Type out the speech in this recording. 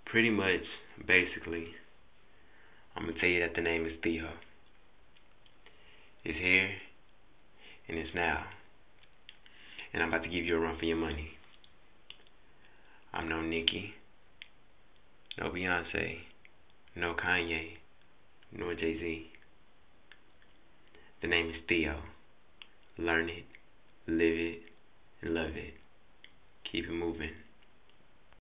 Pretty much, basically, I'm going to tell you that the name is Theo. It's here, and it's now. And I'm about to give you a run for your money. I'm no Nicki, no Beyonce, no Kanye, nor Jay-Z. The name is Theo. Learn it, live it, and love it. Keep it moving.